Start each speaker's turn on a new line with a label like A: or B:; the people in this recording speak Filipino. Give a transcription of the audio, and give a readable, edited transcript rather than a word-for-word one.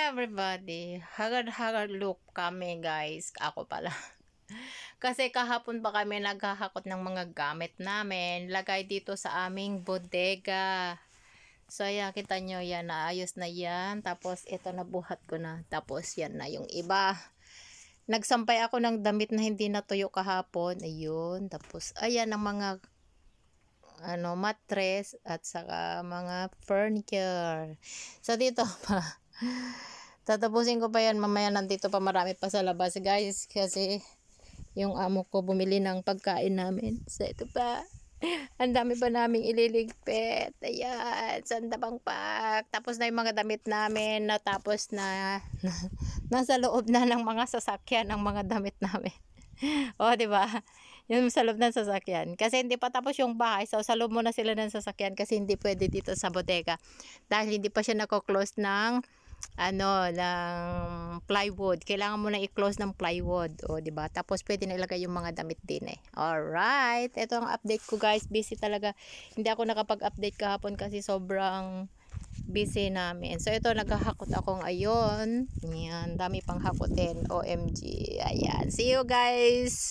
A: everybody, hagard-hagard look kami guys, ako pala. Kasi kahapon pa kami naghahakot ng mga gamit namin, lagay dito sa aming bodega. So ayan, kita nyo yan, naayos na yan. Tapos ito nabuhat ko na, tapos yan na yung iba. Nagsampay ako ng damit na hindi natuyo kahapon, ayun. Tapos ayan ang mga mattress at saka mga furniture. So dito pa tatapusin ko pa yan mamaya, nandito pa marami pa sa labas guys, kasi yung amo ko bumili ng pagkain namin. So ito pa, ang dami pa naming ililigpit. Ayan, sandabang pack. Tapos na yung mga damit namin, natapos na nasa loob na ng mga sasakyan ang mga damit namin. O, di ba? Yung sa loob ng sasakyan. Kasi hindi pa tapos yung bahay. So, sa loob muna sila ng sasakyan kasi hindi pwede dito sa bodega. Dahil hindi pa siya nako-close ng ng plywood. Kailangan mo na i-close ng plywood. O, di ba? Tapos pwede na ilagay yung mga damit din eh. Alright. Ito ang update ko guys. Busy talaga. Hindi ako nakapag-update kahapon kasi sobrang busy namin. So ito, naghahakot ako ngayon. Yan, dami pang hakutin. OMG. Ayan. See you guys.